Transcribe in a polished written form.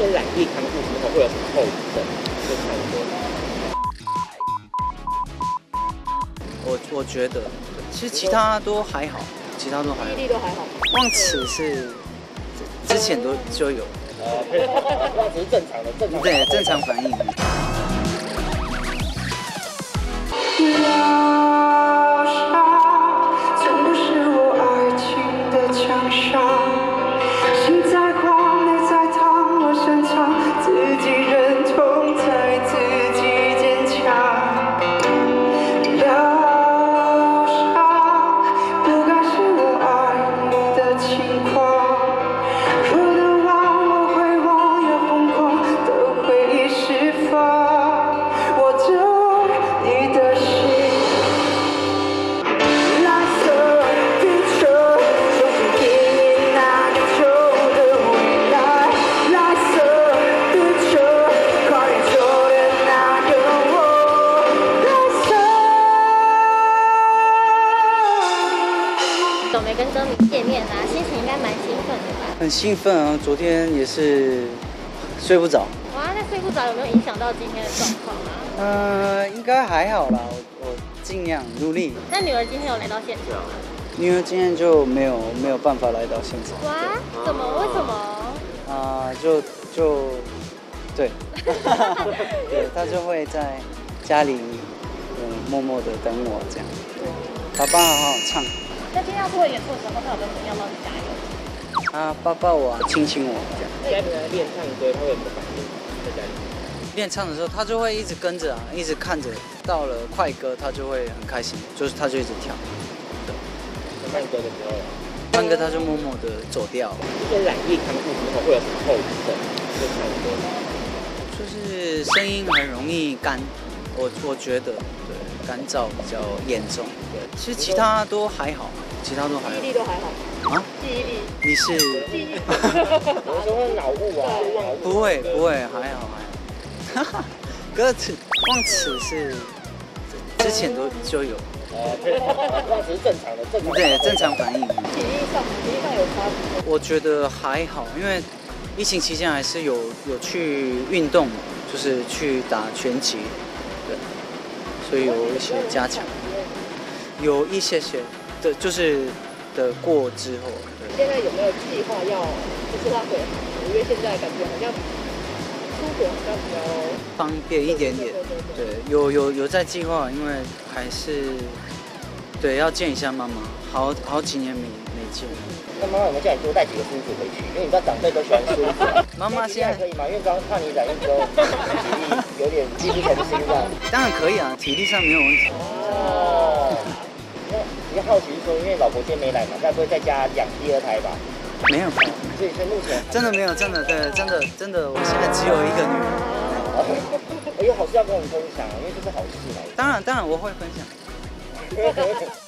些染疫康复之后会有什么后遗症？就差不多。 我觉得，其实其他都还好，记忆力都还好。 忘词是之前就有， 那只是正常的， 对，正常反应。 从不是我爱情的强伤，心在狂，泪在淌，我擅长自己忍痛，才自己坚强。疗伤不该是我爱你的情况，若能忘，我会忘，要疯狂的回忆释放，我着你的心。 有没跟歌迷见面啊？心情应该蛮兴奋的吧？ 很兴奋啊！昨天也是睡不着。 哇，那睡不着有没有影响到今天的状况啊？ 应该还好啦，我尽量努力。 那女儿今天有来到现场吗？ 女儿今天就没有办法来到现场。 哇，怎么？为什么？ 对，对，她就会在家里默默的等我这样。爸爸好好唱。 那今天要做演出的时候，他有跟你要帮你加油？ 他抱我，亲亲我这样。 在练唱歌，他会有什么反应？在家里练唱的时候，他就会一直跟着啊，一直看着。到了快歌，他就会很开心，他就一直跳。对。 慢歌的时候， 慢歌他就默默的走掉。 这些染疫康复之后会有什么后遗症？就差不多。 就是声音很容易干，我觉得对，干燥比较严重。对，其实其他都还好。记忆力都还好啊？ 记忆力？ 你是？ 记忆力。 有时候会脑雾啊， 不会，还好。歌词忘词是之前就有。 那只是正常的， 对，正常反应。 体力上有差别？ 我觉得还好，因为疫情期间还是有去运动，就是去打拳击，对，所以有一些加强，有一些。的就是的过之后，对。 现在有没有计划要就是拉回来？因为现在感觉好像出国好像比较方便一点点。对，有在计划，因为还是对要见一下妈妈，好几年没见。 那妈妈有没有叫你多带几个孙子回去？因为你知道长辈都喜欢孙子。 妈妈现在可以吗？因为刚刚怕你染疫之后体力有点力不从心这样。当然可以啊，体力上没有问题。 哦。比较好奇是说，因为老婆今天没来嘛，该不会在家养第二胎吧？ 没有， 所以目前真的没有，真的，我现在只有一个女儿。 有好事要跟我们分享，因为这是好事来。 当然我会分享。